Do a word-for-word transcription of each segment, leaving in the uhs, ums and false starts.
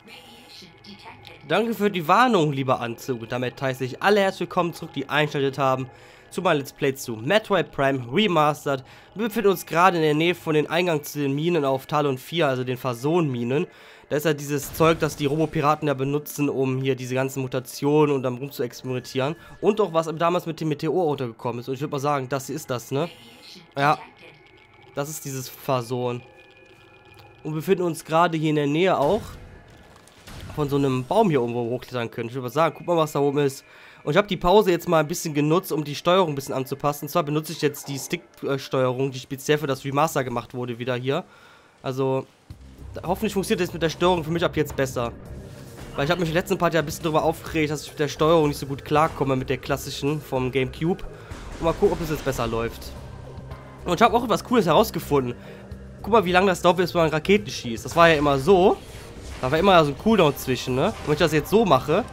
Danke für die Warnung, lieber Anzug. Damit heiße ich alle herzlich willkommen zurück, die eingeschaltet haben zu meinem Let's Play zu Metroid Prime Remastered. Wir befinden uns gerade in der Nähe von den Eingang zu den Minen auf Talon vier, also den Phazon-Minen. Da ist ja dieses Zeug, das die Robopiraten ja benutzen, um hier diese ganzen Mutationen und dann rum zu experimentieren. Und auch was damals mit dem Meteor runtergekommen ist. Und ich würde mal sagen, das hier ist das, ne? Ja, das ist dieses Phazon. Und wir befinden uns gerade hier in der Nähe auch von so einem Baum hier irgendwo hochklettern können. Ich würde mal sagen, guck mal, was da oben ist. Und ich habe die Pause jetzt mal ein bisschen genutzt, um die Steuerung ein bisschen anzupassen. Und zwar benutze ich jetzt die Stick-Steuerung, die speziell für das Remaster gemacht wurde, wieder hier. Also, hoffentlich funktioniert das mit der Steuerung für mich ab jetzt besser. Weil ich habe mich im letzten Part ja ein bisschen darüber aufgeregt, dass ich mit der Steuerung nicht so gut klarkomme, mit der klassischen vom GameCube. Und mal gucken, ob es jetzt besser läuft. Und ich habe auch etwas Cooles herausgefunden. Guck mal, wie lange das dauert, bis man Raketen schießt. Das war ja immer so. Da war immer so ein Cooldown zwischen, ne? Und wenn ich das jetzt so mache,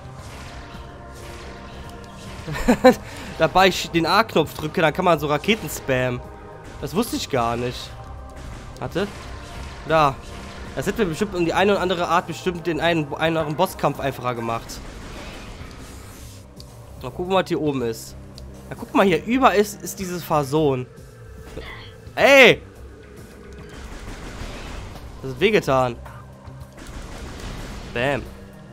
dabei ich den A-Knopf drücke, dann kann man so Raketen spammen. Das wusste ich gar nicht. Warte. Da. Das hätte mir bestimmt um die eine oder andere Art bestimmt den einen, einen oder anderen Bosskampf einfacher gemacht. Mal gucken, was hier oben ist. Ja, guck mal, hier über ist, ist dieses Phazon. Ey! Das ist wehgetan. Bam.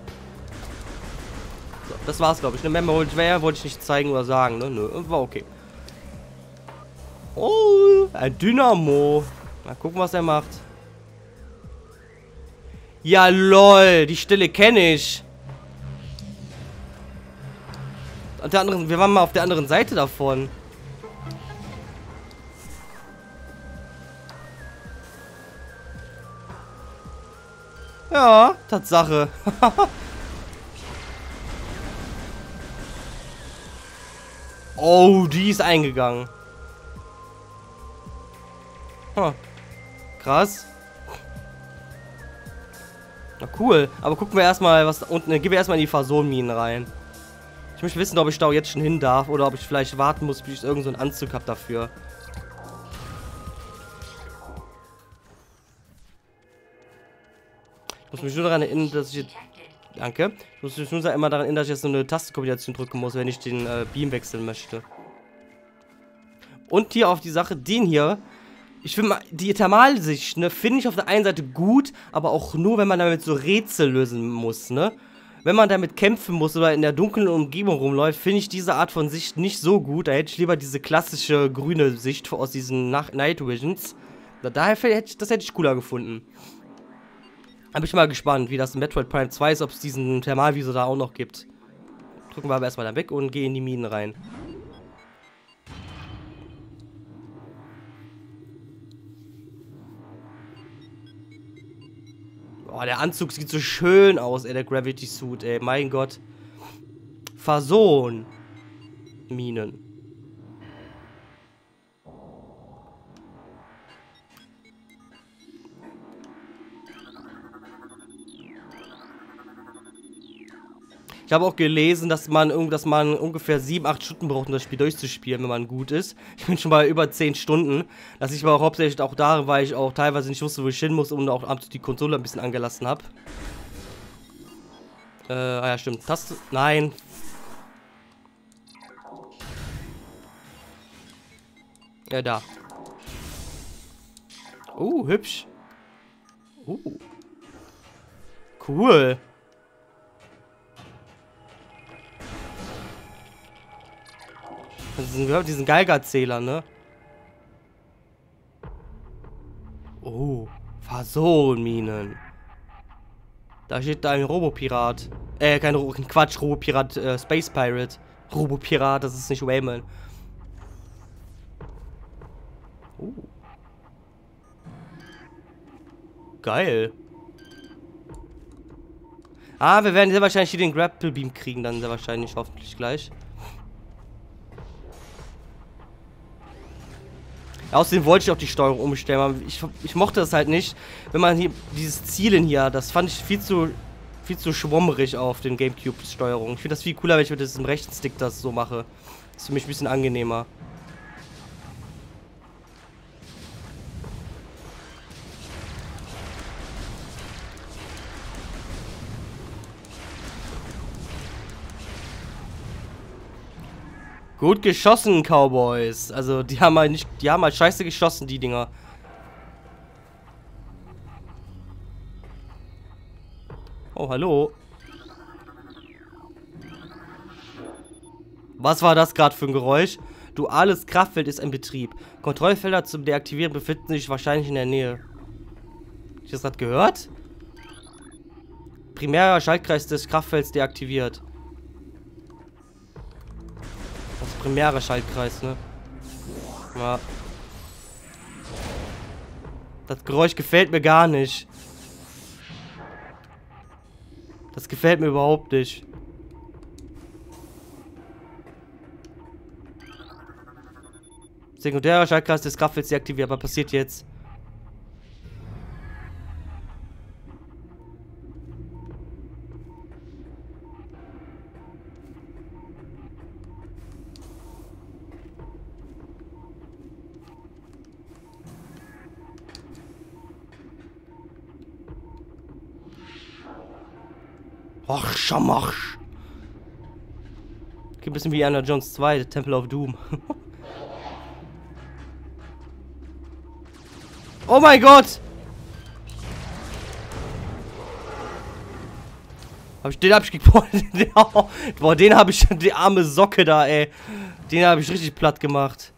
So, das war's, glaube ich. Eine Memory wollte ich nicht zeigen oder sagen, ne? Nö, war okay. Oh, ein Dynamo. Mal gucken, was er macht. Ja, lol. Die Stelle kenne ich. Auf der anderen, wir waren mal auf der anderen Seite davon. Ja, Tatsache. Oh, die ist eingegangen. Huh. Krass. Na cool. Aber gucken wir erstmal, was da unten. Gehen wir erstmal in die Phazon-Minen rein. Ich möchte wissen, ob ich da jetzt schon hin darf oder ob ich vielleicht warten muss, bis ich irgendeinen so Anzug habe dafür. Ich muss mich nur daran erinnern, dass ich jetzt... Danke. Ich muss mich nur immer daran erinnern, dass ich jetzt so eine Tastenkombination drücken muss, wenn ich den äh, Beam wechseln möchte. Und hier auf die Sache, den hier. Ich finde mal, die Thermalsicht, ne, finde ich auf der einen Seite gut, aber auch nur, wenn man damit so Rätsel lösen muss, ne. Wenn man damit kämpfen muss oder in der dunklen Umgebung rumläuft, finde ich diese Art von Sicht nicht so gut. Da hätte ich lieber diese klassische grüne Sicht aus diesen Night Visions. Daher hätte ich, das hätte ich cooler gefunden. Aber ich bin mal gespannt, wie das in Metroid Prime zwei ist, ob es diesen Thermalvisor da auch noch gibt. Drücken wir aber erstmal da weg und gehen in die Minen rein. Oh, der Anzug sieht so schön aus, ey, der Gravity Suit, ey, mein Gott. Phazon. Minen. Ich habe auch gelesen, dass man, dass man ungefähr sieben, acht Stunden braucht, um das Spiel durchzuspielen, wenn man gut ist. Ich bin schon bei über zehn Stunden. Das liegt aber auch hauptsächlich auch daran, weil ich auch teilweise nicht wusste, wo ich hin muss und auch abends die Konsole ein bisschen angelassen habe. Äh, ah ja, stimmt. Taste. Nein. Ja, da. Oh, hübsch. Oh. Cool. Wir haben diesen Geigerzähler, ne? Oh, Phazon-Minen. Da steht da ein Robopirat. Äh, kein Ro Quatsch, Robopirat, äh, Space Pirate. Robopirat, das ist nicht Wayman. Oh. Geil. Ah, wir werden sehr wahrscheinlich hier den Grapple Beam kriegen, dann sehr wahrscheinlich, hoffentlich gleich. Außerdem wollte ich auch die Steuerung umstellen, aber ich, ich mochte das halt nicht, wenn man hier dieses Zielen hier, das fand ich viel zu viel zu schwommerig auf den GameCube-Steuerung. Ich finde das viel cooler, wenn ich mit diesem rechten Stick das so mache. Das ist für mich ein bisschen angenehmer. Gut geschossen, Cowboys. Also, die haben halt nicht, die haben halt scheiße geschossen, die Dinger. Oh, hallo. Was war das gerade für ein Geräusch? Duales Kraftfeld ist in Betrieb. Kontrollfelder zum Deaktivieren befinden sich wahrscheinlich in der Nähe. Hast du das gerade gehört? Primärer Schaltkreis des Kraftfelds deaktiviert. Das primäre Schaltkreis, ne? Ja. Das Geräusch gefällt mir gar nicht. Das gefällt mir überhaupt nicht. Sekundärer Schaltkreis des Kraftfelds deaktiviert. Was passiert jetzt? Ach, Schamach. Geht ein bisschen wie Indiana Jones zwei, Temple of Doom. Oh mein Gott! Hab ich den hab ich gekriegt. Boah, den hab ich, die arme Socke da, ey. Den hab ich richtig platt gemacht.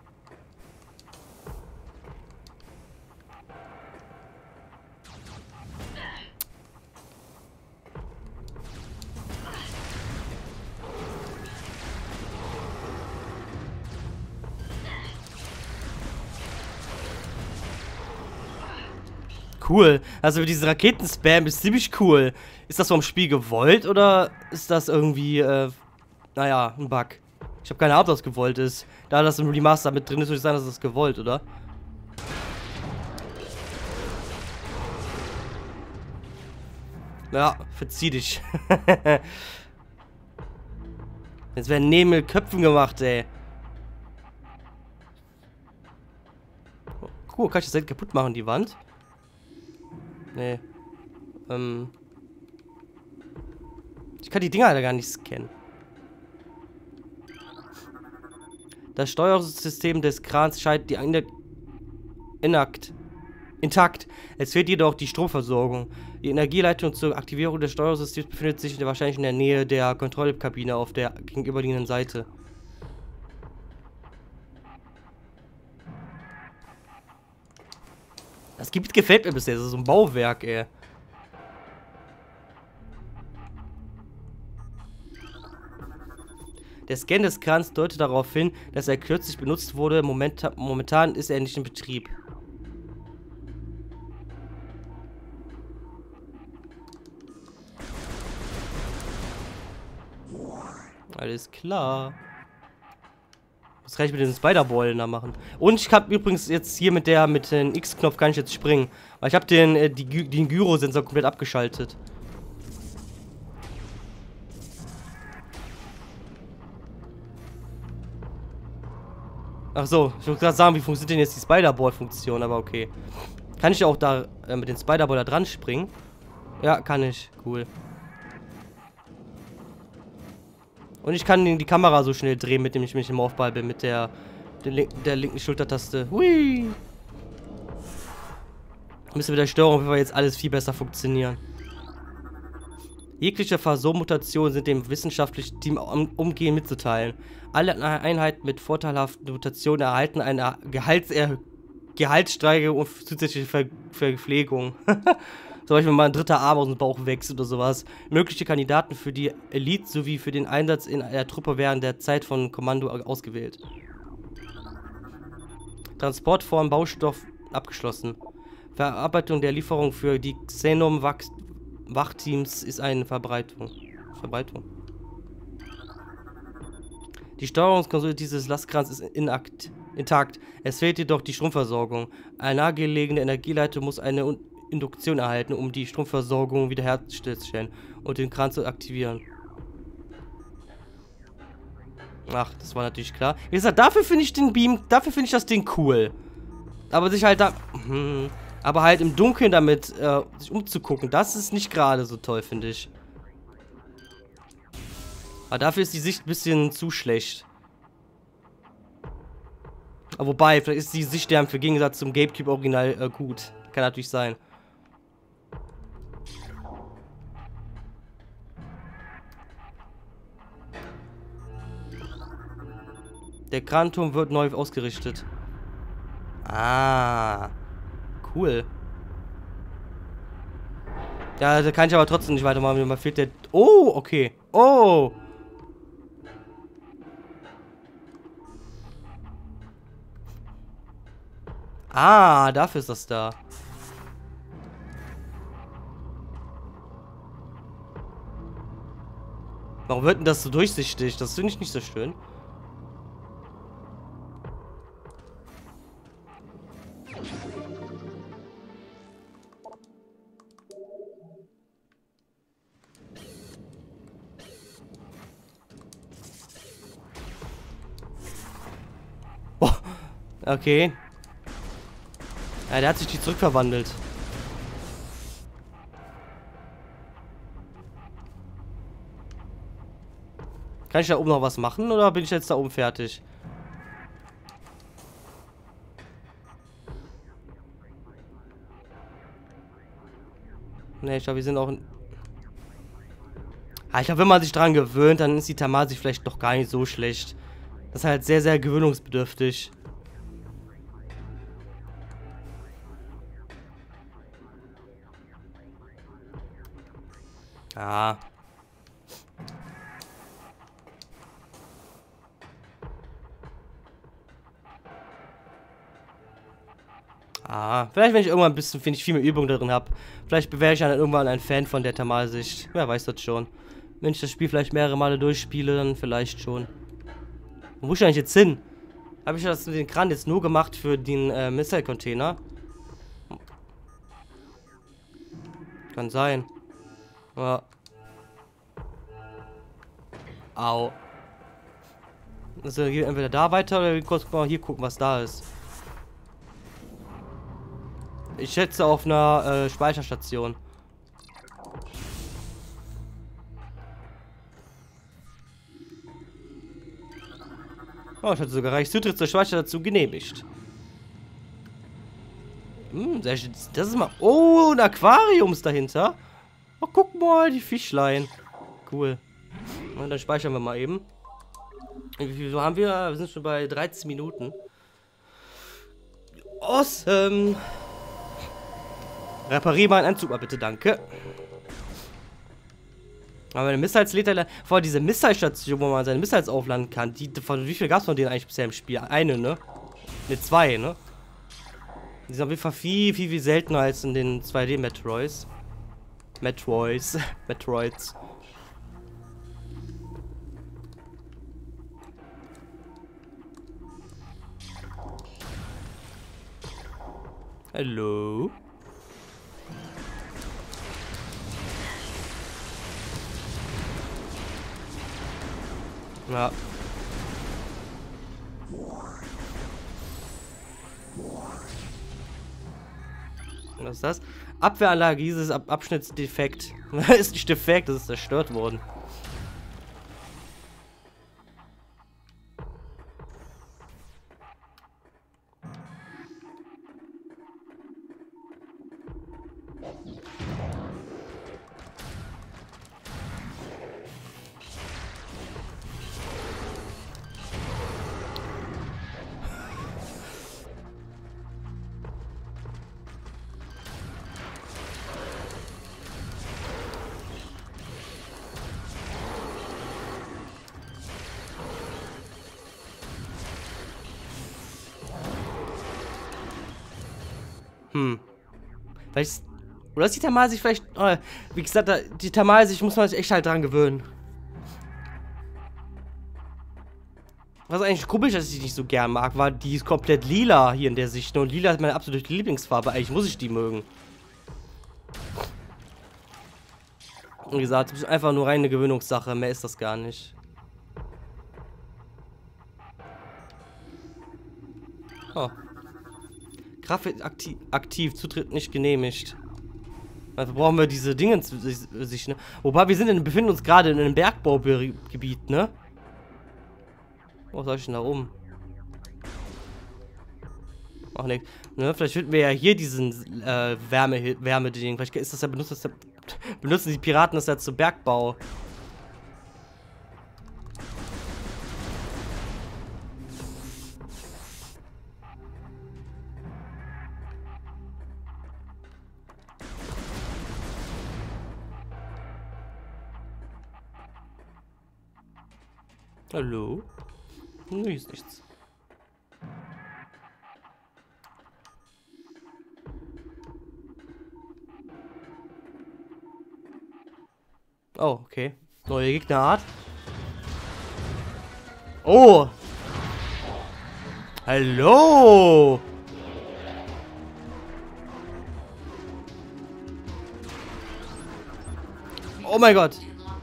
Cool. Also diese Raketenspam ist ziemlich cool. Ist das vom Spiel gewollt oder ist das irgendwie, äh, naja, ein Bug? Ich habe keine Ahnung, ob das gewollt ist. Da das im Remaster mit drin ist, würde ich sagen, dass das gewollt, oder? Ja, verzieh dich. Jetzt werden Nebel Köpfen gemacht, ey. Cool, kann ich das halt kaputt machen, die Wand? Nee. Ähm. Ich kann die Dinger halt gar nicht scannen. Das Steuerungssystem des Krans scheint die eine inakt. Intakt. Es fehlt jedoch die Stromversorgung. Die Energieleitung zur Aktivierung des Steuersystems befindet sich wahrscheinlich in der Nähe der Kontrollkabine auf der gegenüberliegenden Seite. Das Gebiet gefällt mir bisher. Das ist so ein Bauwerk, ey. Der Scan des Krans deutet darauf hin, dass er kürzlich benutzt wurde. Momenta momentan ist er nicht in Betrieb. Alles klar. Was kann ich mit den Spider-Ballen da machen? Und ich habe übrigens jetzt hier mit der mit dem X-Knopf kann ich jetzt springen. Weil ich habe den, äh, die, den Gyrosensor komplett abgeschaltet. Ach so, ich wollte gerade sagen, wie funktioniert denn jetzt die Spider-Ball-Funktion, aber okay. Kann ich auch da äh, mit den Spider-Ball da dran springen? Ja, kann ich. Cool. Und ich kann die Kamera so schnell drehen, mit dem ich mich im Aufball bin, mit der, der, link, der linken Schultertaste. Hui! Müsste mit der Steuerung auf jeden Fall jetzt alles viel besser funktionieren. Jegliche Phason-Mutationen sind dem wissenschaftlichen Team umgehend mitzuteilen. Alle Einheiten mit vorteilhaften Mutationen erhalten eine Gehalts Gehaltssteigerung und zusätzliche Ver Verpflegung. Zum Beispiel, wenn mal ein dritter Arm aus dem Bauch wächst oder sowas. Mögliche Kandidaten für die Elite sowie für den Einsatz in der Truppe während der Zeit von Kommando ausgewählt. Transport von Baustoff abgeschlossen. Verarbeitung der Lieferung für die Xenom-Wachteams ist eine Verbreitung. Verbreitung. Die Steuerungskonsole dieses Lastkrans ist inakt, intakt. Es fehlt jedoch die Stromversorgung. Eine nahegelegene Energieleitung muss eine Induktion erhalten, um die Stromversorgung wiederherzustellen und den Kran zu aktivieren. Ach, das war natürlich klar. Wie gesagt, dafür finde ich den Beam, dafür finde ich das Ding cool. Aber sich halt da, hm, aber halt im Dunkeln damit äh, sich umzugucken, das ist nicht gerade so toll, finde ich. Aber dafür ist die Sicht ein bisschen zu schlecht. Aber wobei, vielleicht ist die Sicht der für Gegensatz zum GameCube-Original äh, gut. Kann natürlich sein. Der Kranturm wird neu ausgerichtet. Ah. Cool. Ja, da kann ich aber trotzdem nicht weitermachen. Mir fehlt der... Oh, okay. Oh. Ah, dafür ist das da. Warum wird denn das so durchsichtig? Das finde ich nicht so schön. Oh, okay. Ja, der hat sich die zurückverwandelt. Kann ich da oben noch was machen oder bin ich jetzt da oben fertig? Ne, ich glaube, wir sind auch... Ah, ich glaube, wenn man sich dran gewöhnt, dann ist die Tamasi vielleicht doch gar nicht so schlecht. Das ist halt sehr, sehr gewöhnungsbedürftig. Ah. Ah, vielleicht wenn ich irgendwann ein bisschen, finde ich, viel mehr Übung darin habe. Vielleicht wäre ich dann irgendwann ein Fan von der Thermalsicht. Wer weiß das schon. Wenn ich das Spiel vielleicht mehrere Male durchspiele, dann vielleicht schon. Wo muss ich eigentlich jetzt hin? Habe ich das mit den Kran jetzt nur gemacht für den äh, Missile-Container? Kann sein. Ja. Au. Also hier entweder da weiter oder kurz mal hier gucken, was da ist. Ich schätze auf einer äh, Speicherstation. Oh, ich hatte sogar reich Zutritt zur Speicherstation genehmigt. Hm, sehr schön. Das ist mal... Oh, ein Aquarium ist dahinter. Oh, guck mal, die Fischlein. Cool. Und dann speichern wir mal eben. Wie viel haben wir? Wir sind schon bei dreizehn Minuten. Awesome. Reparier mal einen Anzug mal bitte, danke. Aber eine Missiles lädt er... Vor diese Missile-Station, wo man seine Missiles aufladen kann. Die, von wie viel gab es von denen eigentlich bisher im Spiel? Eine, ne? Ne, zwei, ne? Die sind auf jeden Fall viel, viel, viel seltener als in den zwei D-Metroids. Metroids. Metroids. Hallo? Ja. Was ist das? Abwehranlage, dieses Ab Abschnittsdefekt. Ist nicht defekt, das ist zerstört worden. Hm. Vielleicht. Oder ist die Thermalsicht vielleicht. Oh, wie gesagt, die Thermalsicht muss man sich echt halt dran gewöhnen. Was eigentlich komisch, dass ich die nicht so gern mag, war, die ist komplett lila hier in der Sicht. Und lila ist meine absolute Lieblingsfarbe. Eigentlich muss ich die mögen. Wie gesagt, es ist einfach nur reine Gewöhnungssache. Mehr ist das gar nicht. Oh. Grafik aktiv, aktiv, Zutritt nicht genehmigt. Also brauchen wir diese Dinge sich, ne? Wobei wir sind in, befinden uns gerade in einem Bergbaugebiet, ne? Wo soll ich denn da oben? Ach ne, ne, vielleicht finden wir ja hier diesen äh, Wärme, Wärmeding. Vielleicht ist das ja benutzt, das ja, benutzen die Piraten das ja zum Bergbau. Hallo? Hm, hier ist nichts. Oh, okay. Neue Gegnerart. Oh! Hallo! Oh mein Gott!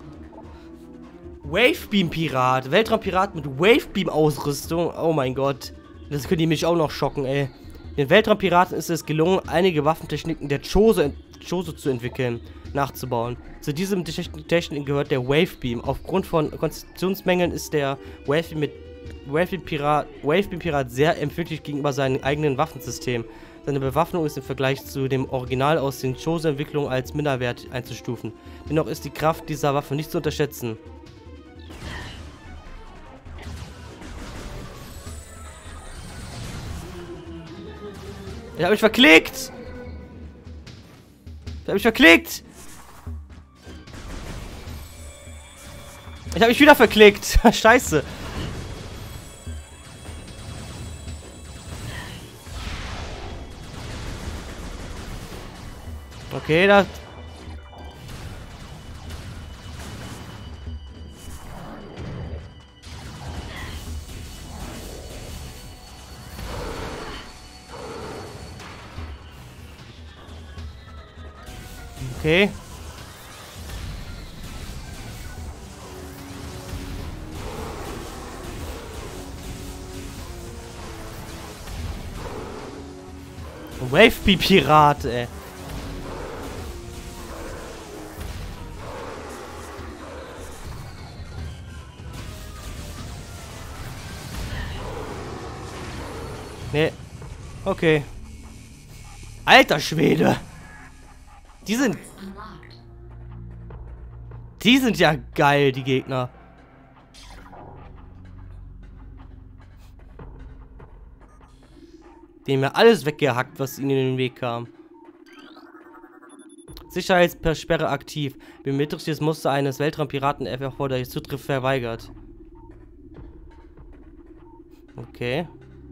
Wavebeam-Pirat. Weltraumpirat mit Wavebeam-Ausrüstung. Oh mein Gott. Das können die mich auch noch schocken, ey. Den Weltraumpiraten ist es gelungen, einige Waffentechniken der Chose, Chose zu entwickeln, nachzubauen. Zu diesem Technik gehört der Wavebeam. Aufgrund von Konstruktionsmängeln ist der Wavebeam mit Wavebeam-Pirat Wavebeam-Pirat sehr empfindlich gegenüber seinem eigenen Waffensystem. Seine Bewaffnung ist im Vergleich zu dem Original aus den Chose-Entwicklungen als minderwert einzustufen. Dennoch ist die Kraft dieser Waffe nicht zu unterschätzen. Ich hab mich verklickt! Ich hab mich verklickt! Ich hab mich wieder verklickt! Scheiße! Okay, da... Okay. Wavebeam-Pirat, ey. Nee. Okay. Alter Schwede. Die sind... Die sind ja geil, die Gegner. Die haben ja alles weggehackt, was ihnen in den Weg kam. Sicherheitssperre aktiv. Biometrisches Muster eines Weltraumpiraten erfordert Zutritt verweigert. Okay.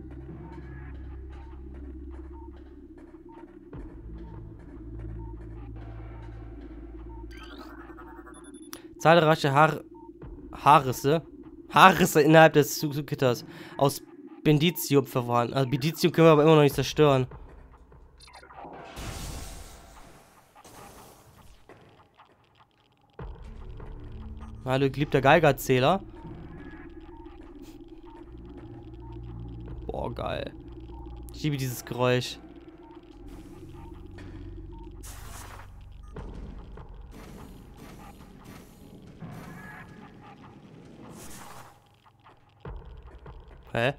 Zahlreiche Haar Haarrisse. Haarrisse innerhalb des Gitters aus Bendizium verwandt. Also Bendizium können wir aber immer noch nicht zerstören. Hallo, geliebter Geigerzähler. Boah, geil. Ich liebe dieses Geräusch. Hä?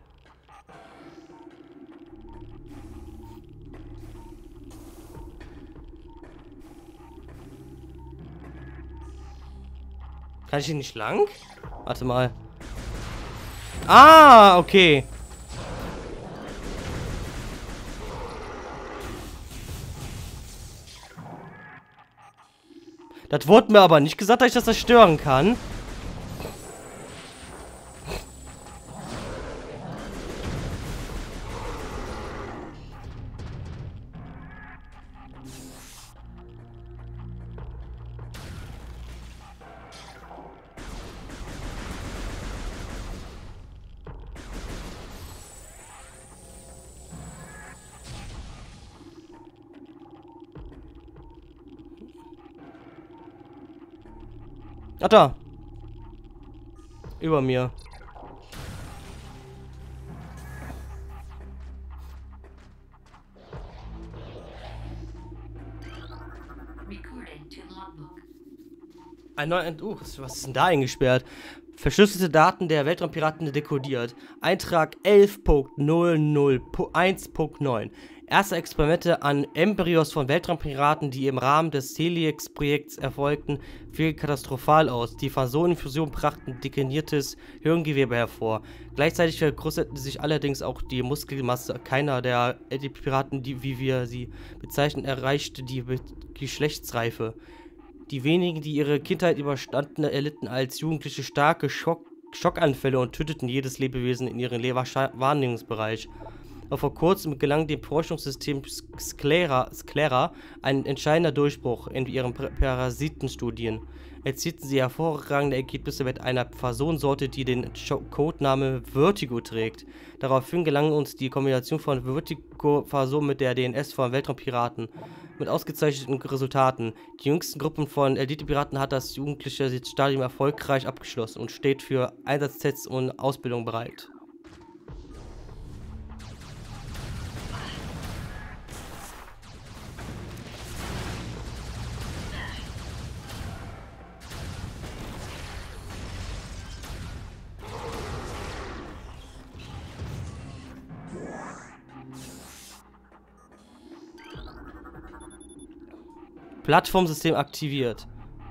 Kann ich hier nicht lang? Warte mal. Ah, okay. Das wurde mir aber nicht gesagt, dass ich das zerstören kann. Ach da. Über mir. Ein neuer... Uh, was ist denn da eingesperrt? Verschlüsselte Daten der Weltraumpiraten dekodiert. Eintrag elf Punkt null null eins Punkt neun. Erste Experimente an Embryos von Weltraumpiraten, die im Rahmen des Helix-Projekts erfolgten, fielen katastrophal aus. Die Phasoninfusion brachten dekiniertes Hirngewebe hervor. Gleichzeitig vergrößerten sich allerdings auch die Muskelmasse. Keiner der Piraten, die, wie wir sie bezeichnen, erreichte die Be Geschlechtsreife. Die wenigen, die ihre Kindheit überstanden, erlitten als Jugendliche starke Schock Schockanfälle und töteten jedes Lebewesen in ihrem Wahrnehmungsbereich. Aber vor kurzem gelang dem Forschungssystem Sclera, Sclera ein entscheidender Durchbruch in ihren Parasitenstudien. Erzielten sie hervorragende Ergebnisse mit einer Phason-Sorte, die den Codename Vertigo trägt. Daraufhin gelang uns die Kombination von Vertigo-Phason mit der D N S von Weltraumpiraten mit ausgezeichneten Resultaten. Die jüngsten Gruppen von Elite-Piraten hat das jugendliche Stadium erfolgreich abgeschlossen und steht für Einsatztests und Ausbildung bereit. Plattformsystem aktiviert.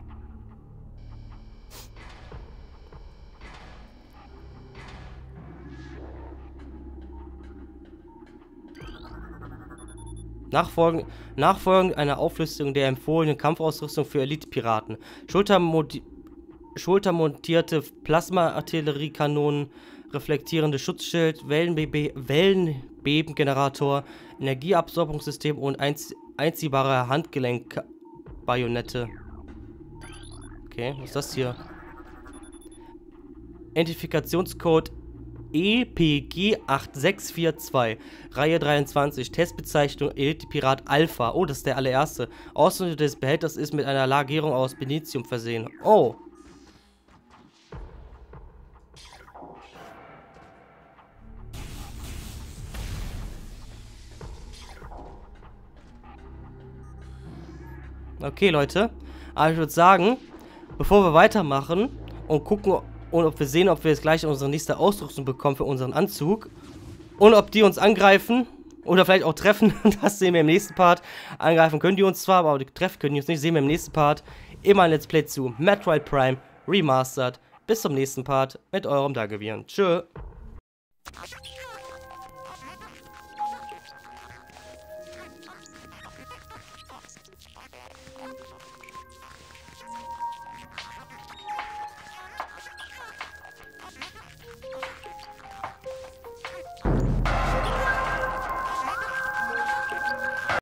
Nachfolgend, nachfolgend einer Auflistung der empfohlenen Kampfausrüstung für Elite-Piraten. Schultermontierte Plasma-Artilleriekanonen, reflektierende Schutzschild, Wellenbebe Wellenbebengenerator, Energieabsorbungssystem und einz einziehbare Handgelenk Bajonette. Okay, was ist das hier? Identifikationscode E P G acht sechs vier zwei, Reihe dreiundzwanzig, Testbezeichnung Elite Pirat Alpha. Oh, das ist der allererste. Außerdem des Behälters ist mit einer Lagerung aus Benitium versehen. Oh. Okay, Leute, aber ich würde sagen, bevor wir weitermachen und gucken, und ob wir sehen, ob wir jetzt gleich unsere nächste Ausrüstung bekommen für unseren Anzug und ob die uns angreifen oder vielleicht auch treffen, das sehen wir im nächsten Part. Angreifen können die uns zwar, aber treffen können die uns nicht, sehen wir im nächsten Part. Immer ein Let's Play zu Metroid Prime Remastered. Bis zum nächsten Part mit eurem Dagevian. Tschö.